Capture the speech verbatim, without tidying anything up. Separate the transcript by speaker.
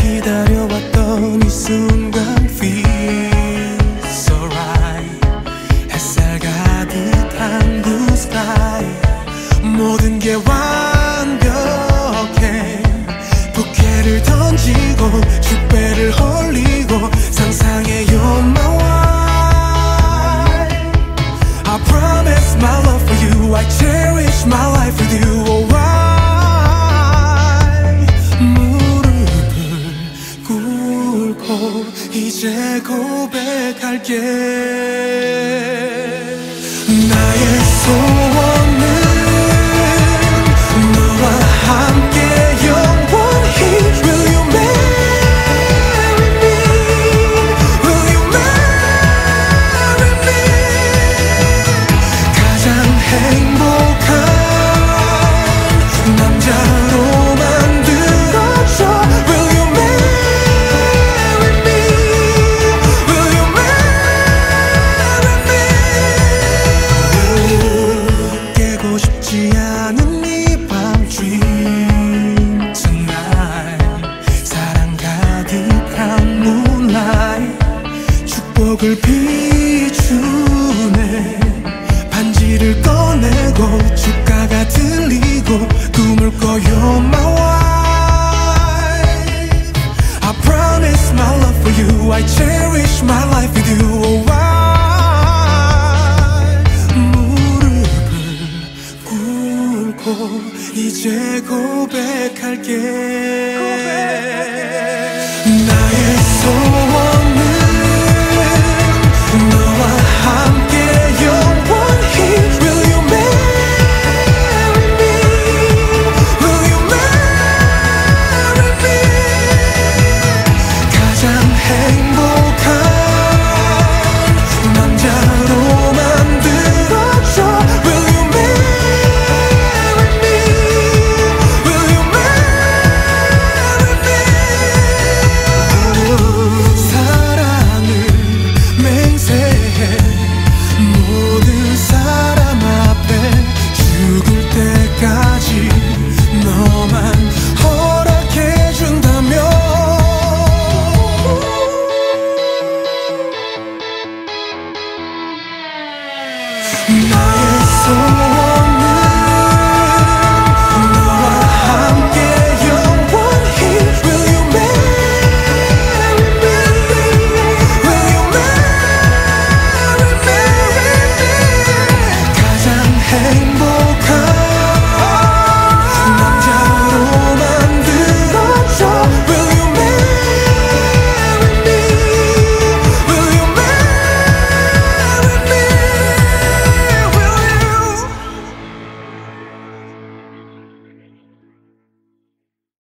Speaker 1: 기다려왔던 이 순간 feels so right. 햇살 가득한 blue sky. 모든 게 완벽해. 부케를 던지고 축배를 홀리고 상상해 you're my wife. I promise my love for you. I cherish my life with you. Oh, why 무릎을 꿇고 이제 고백할게. 나의 손